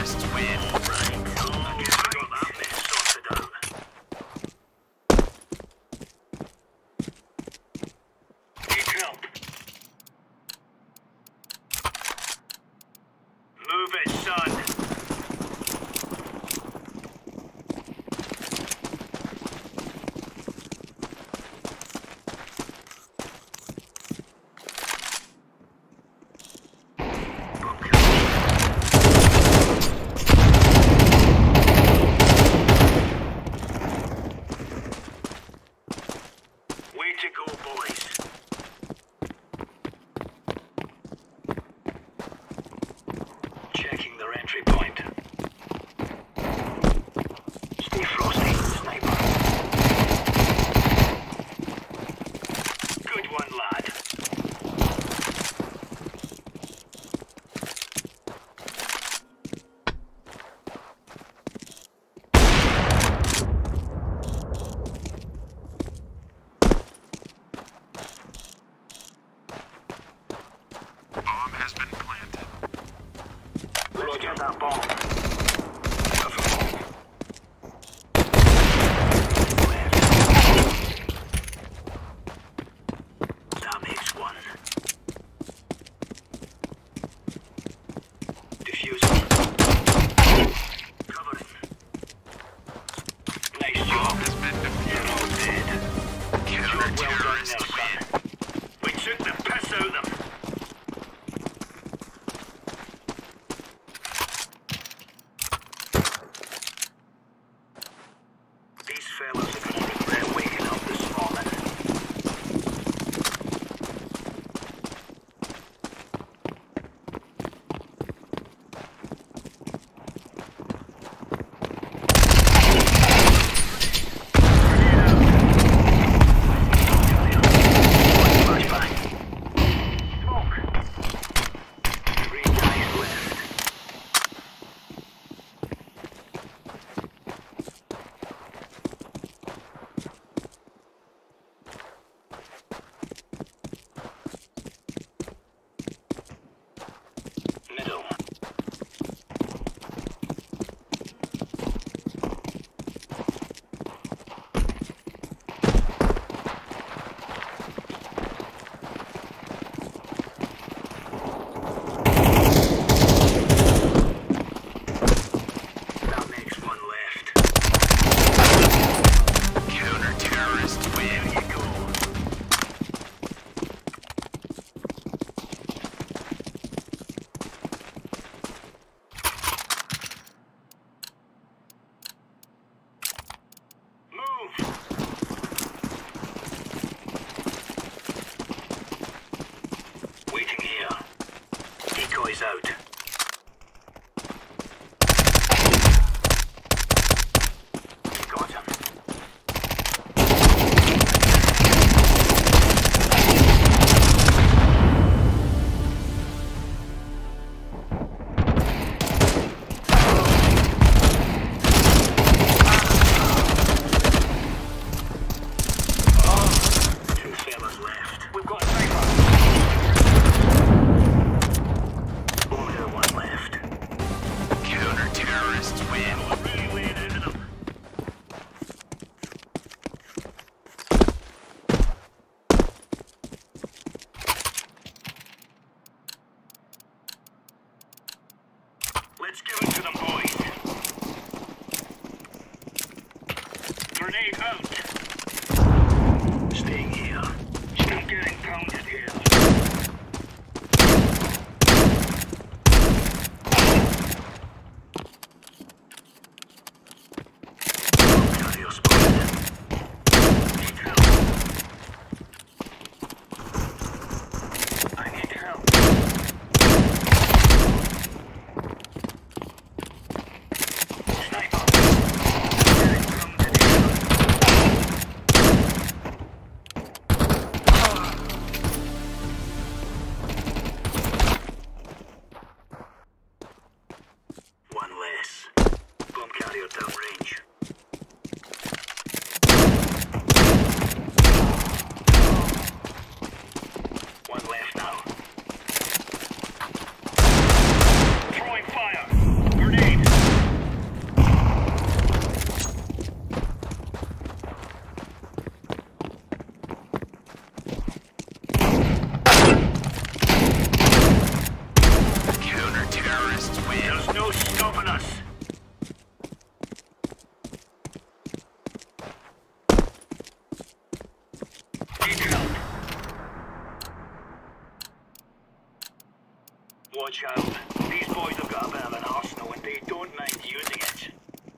terrorists win. Right. I guess we got that mess sorted out. Need help. Move it, son. Way to go, boys. Checking their entry point. Stay frosty, sniper. Good one, lad. Bomb has been planted. Let's get that bomb. That makes one. Diffusing. Covering. Nice job. Bomb has been You're all defused. dead. Counter-terrorists Well done, win. We took the piss out of them. These fellas are gonna regret waking up this morning. Flashbang. Smoke. 3 guys left. Middle. That makes one left. Counter-terrorists win. There you go. Move! Waiting here. Decoys out. Got him. Two fellas left. We've got a sniper. Only the one left. Counter-terrorists win. We're really laying into them. Let's give it to them, boys. Grenade out. Staying here. Still getting pounded here. Carrier spotted. Need help. I need help. Sniper. Getting pounded here. One less. Bomb carrier downrange. One left now. Throwing fire. Grenade. No stopping us. Need help. Watch out. These boys have got a bit of an arsenal and they don't mind using it.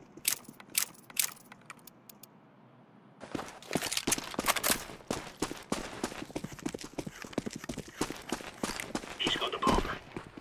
He's got the bomb.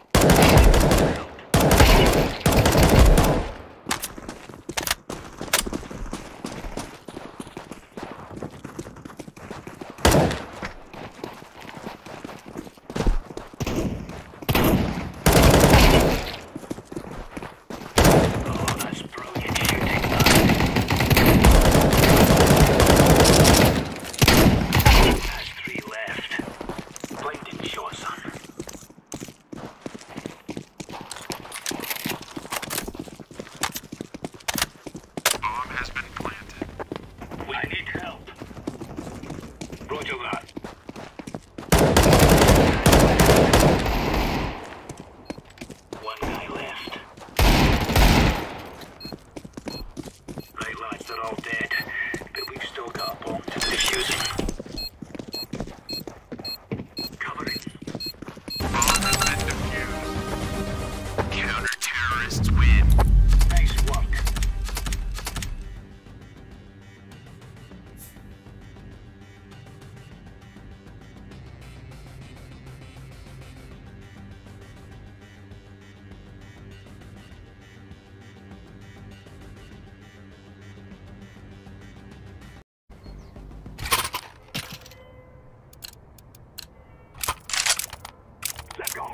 Let's go.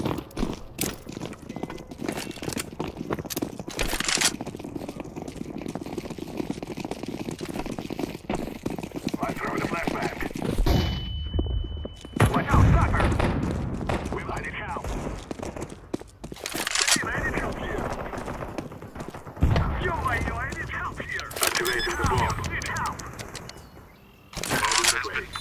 I'm throwing a flashback. Watch out, sniper! We might need help. I need help here. Yo, I need help here. Activating the bomb. Need help. Bomb has been planted.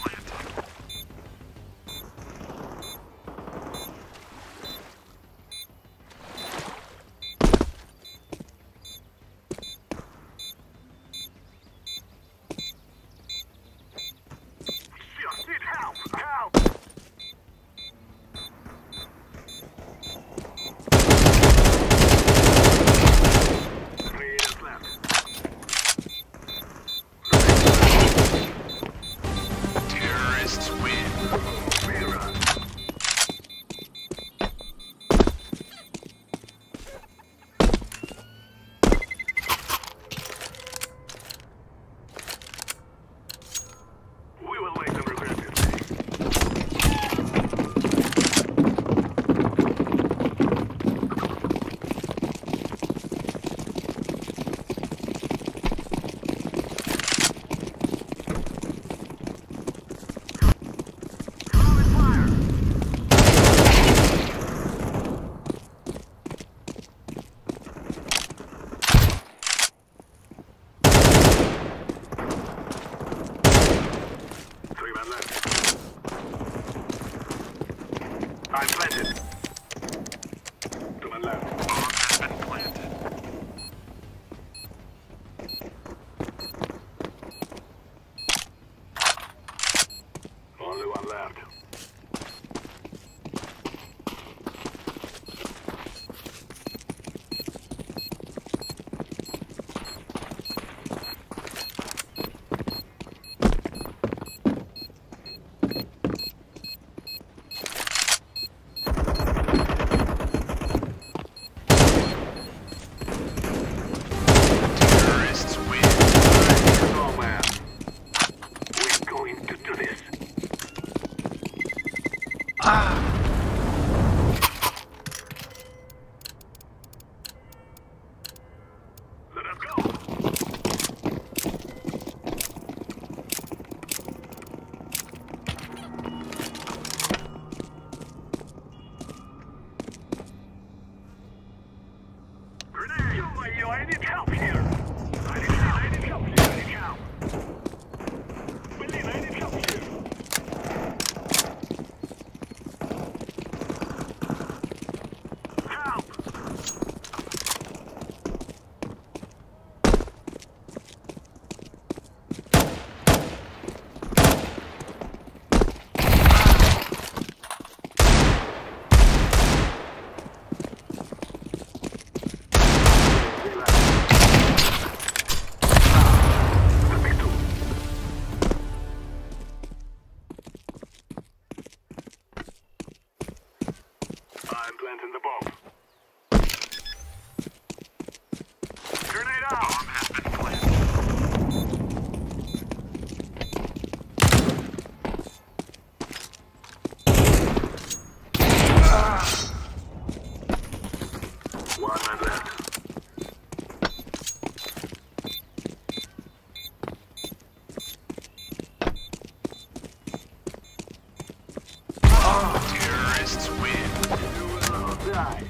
I'm planted. To my left. Bomb has been planted. Only one left. I need help here. I need help here. I need help. William, I need help here. Help! One man left. Terrorists win. You will all die.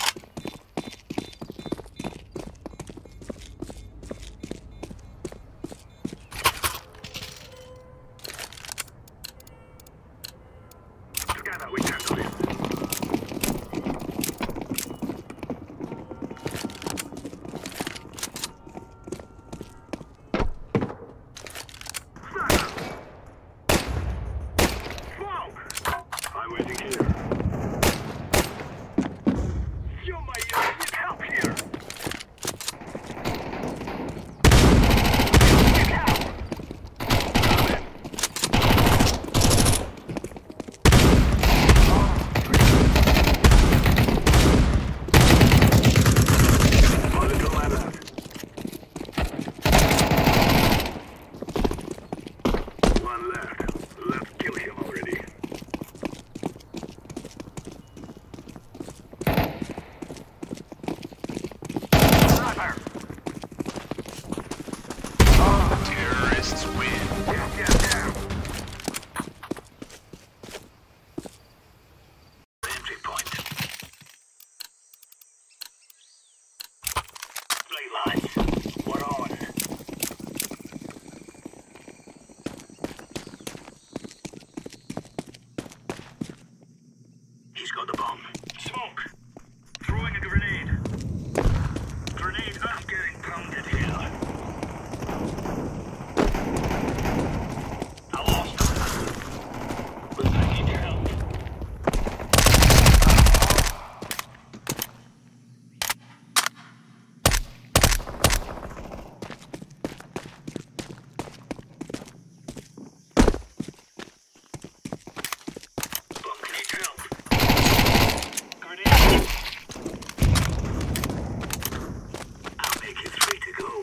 Together we handle it. I'm waiting here. You might need help here. Need help. Bullet to my left. One left. Let's kill him already. Terrorists win. Yeah. Entry point. Right, lads. We're on. He's got the bomb. Smoke. Throwing a grenade. Grenade up. I'm getting pounded here. I lost him. But I need your help. Bum, can need your help. Grenade. I'll make it 3 to go.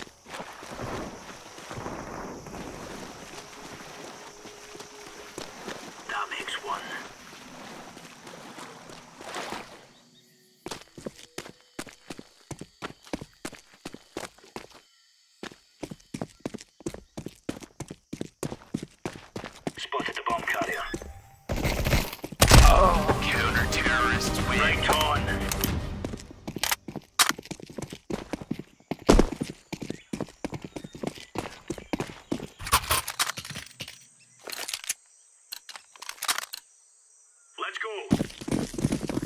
That makes 1. Spotted the bomb carrier. Counter-terrorists win. Right on. Let's go.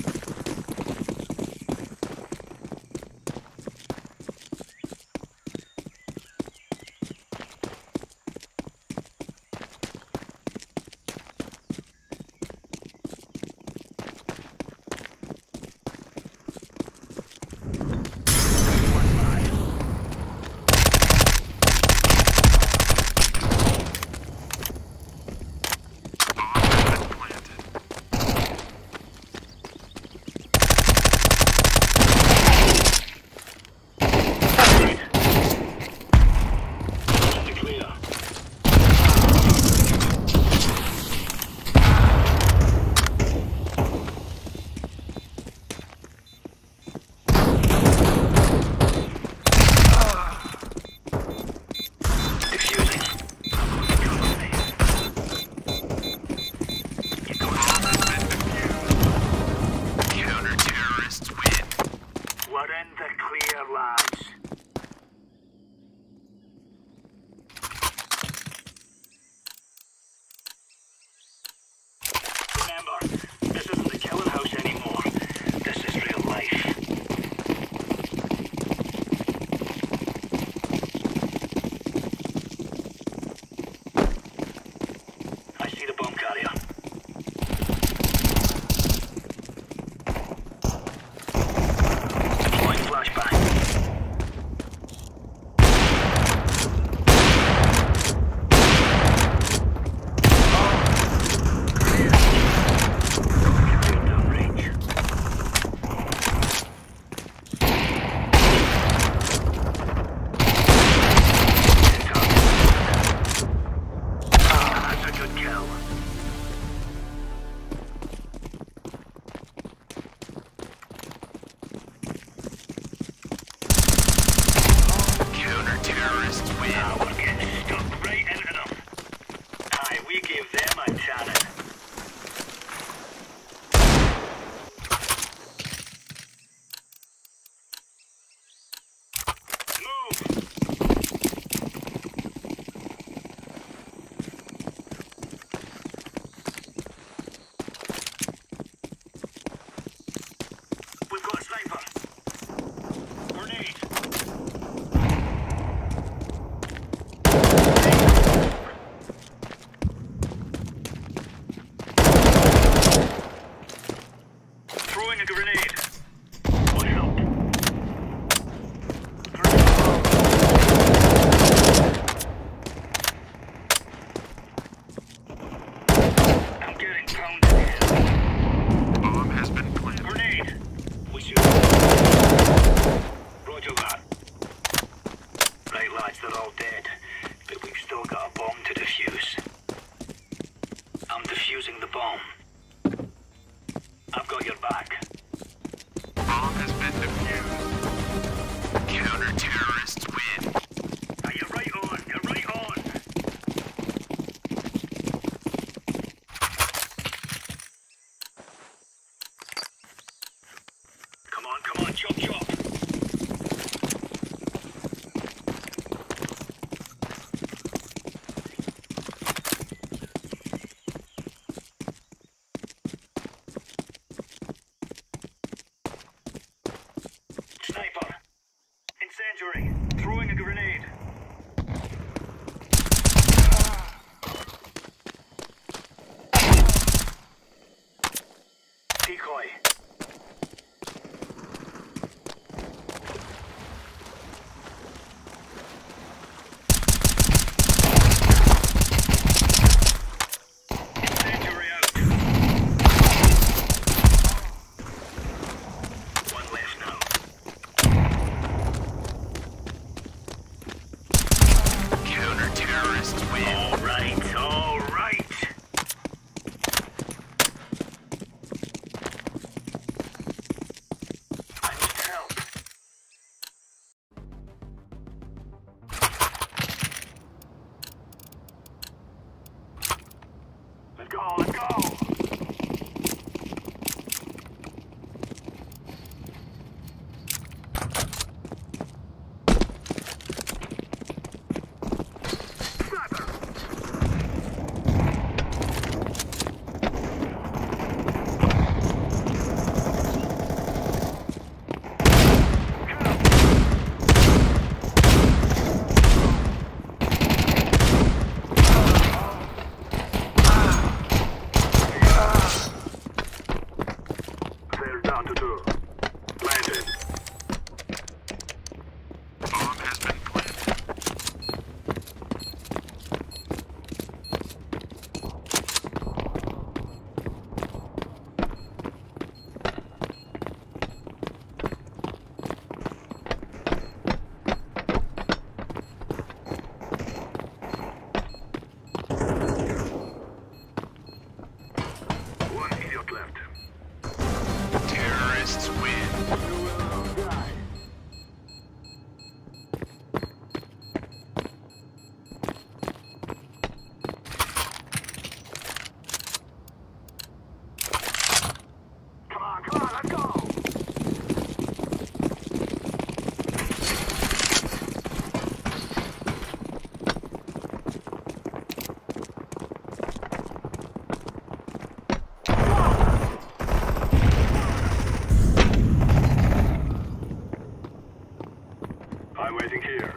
I'm waiting here.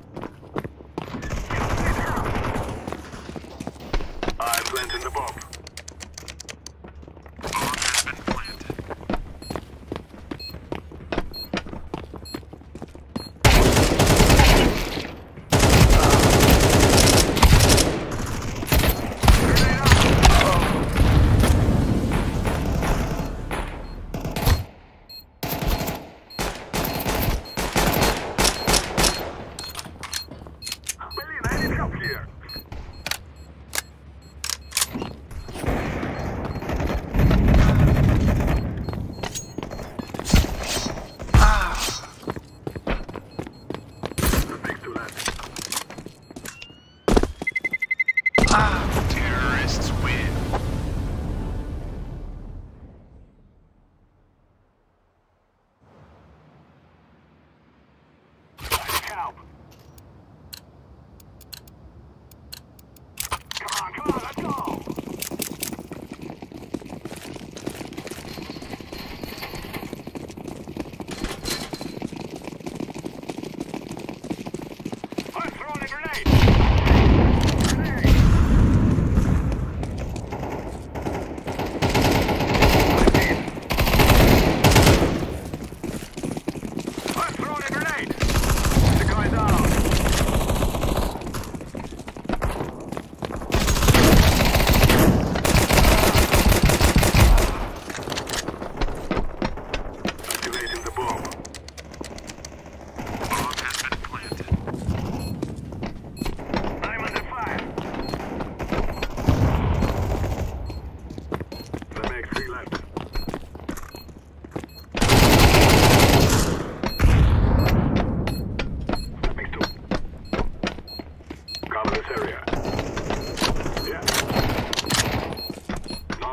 I'm planting the bomb. Bomb has been planted. Berlin, I need help here. Thanks to that. Terrorists win. I need help. Come on, let's go. I'm throwing a grenade. Grenade. I'm throwing a grenade. The guy's out. Activating the bomb. Bomb has been planted. I'm under fire. That makes 3 left. That makes 2. Cover this area. Yeah. No.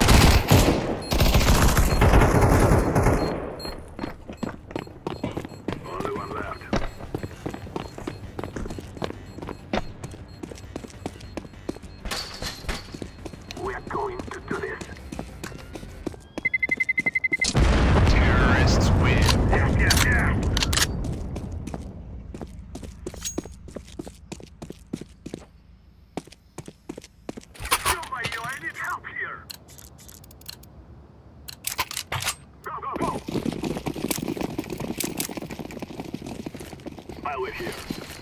Only 1 left. We're going to do this. Terrorists win. Yeah. Yo, I need help here. Go. I'll wait here.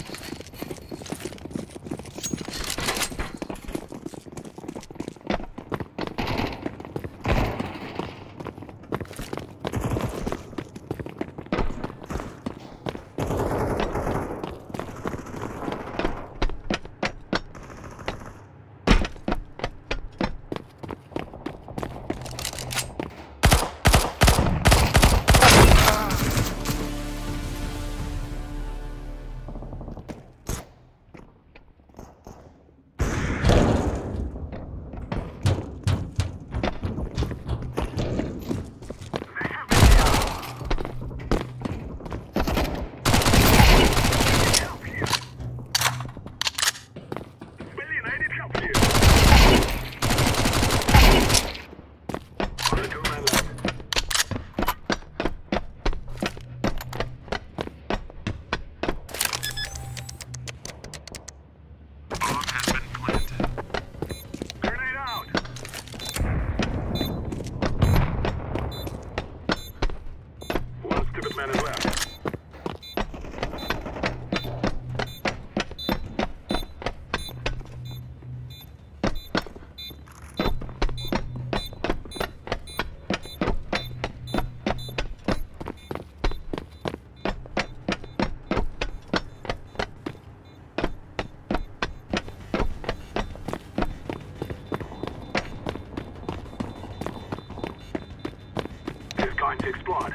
to explode.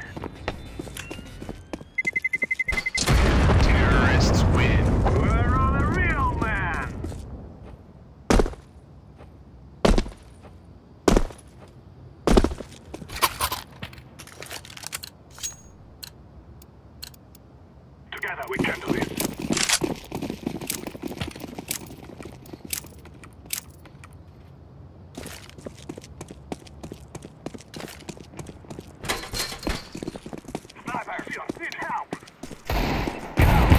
Terrorists win. We're on a real man! Together we can do this. Sniper, need help!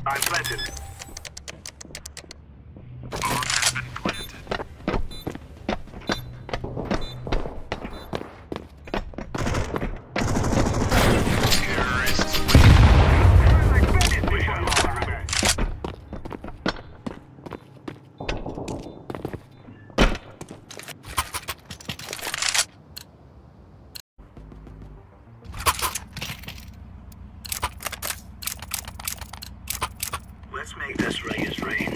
I'm planted. Bomb has been planted. Terrorists win. Like bandits, we shall all remain. Let's make this right as rain.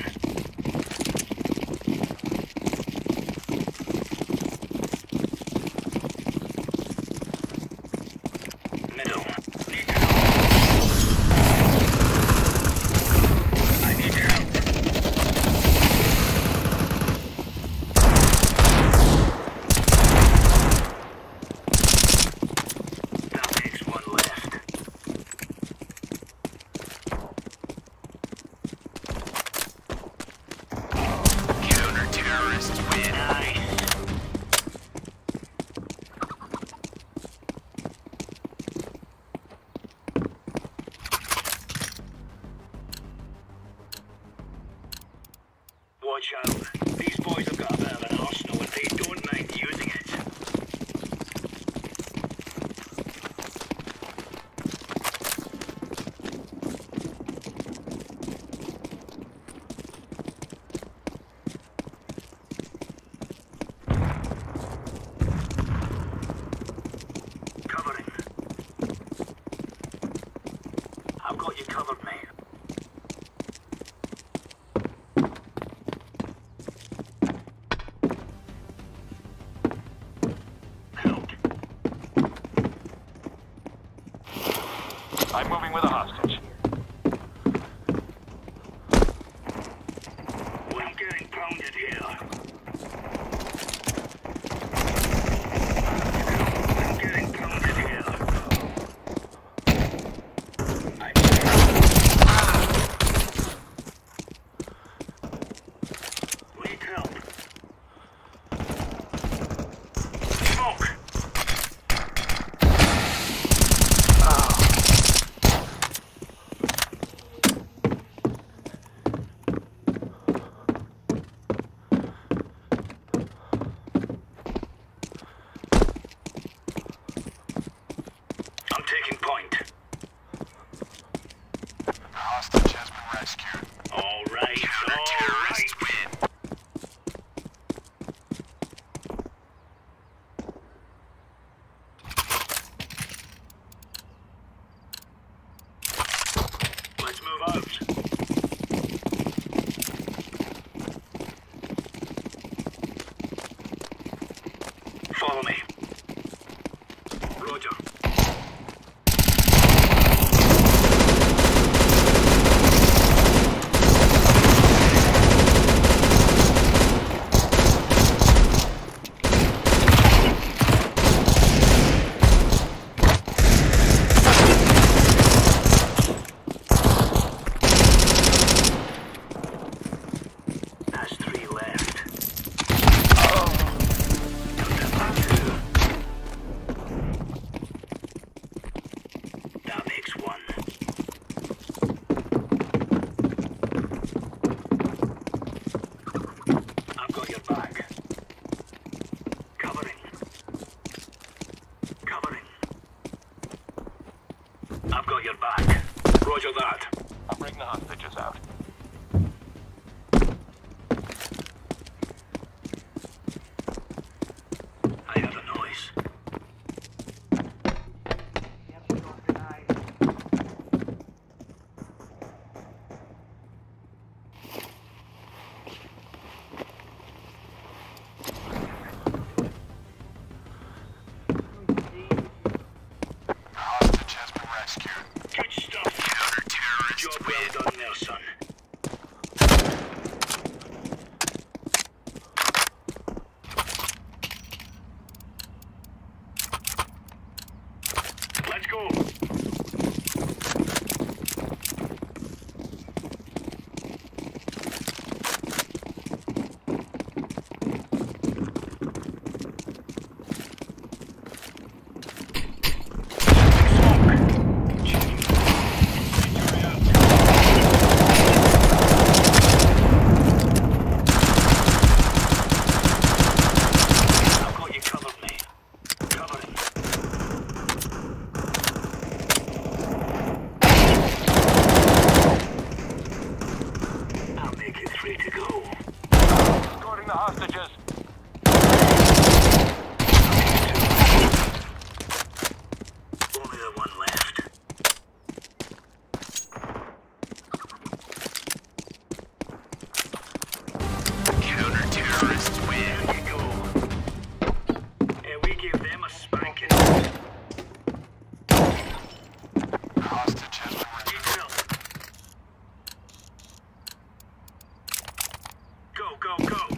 Middle. I need your help. That makes one left. Counter-terrorists win. Nice. Watch out. These boys have got a bit of an arsenal and they don't mind using it. Covering. I've got you covered, mate. Help. I'm moving with a hostage. I'm getting pounded here. I'm getting pounded here. Need help. Smoke. I'm taking point. The hostage has been rescued. All right, all right. Counter-terrorists win. Let's move out. Follow me. Roger. That's 3 left. That makes 1. I've got your back. Covering. Covering. I've got your back. Roger that. I'll bring the hostages out. I heard a noise. The hostage has been rescued. Good stuff. Counter-terrorists Job win. well done there, son. go, go.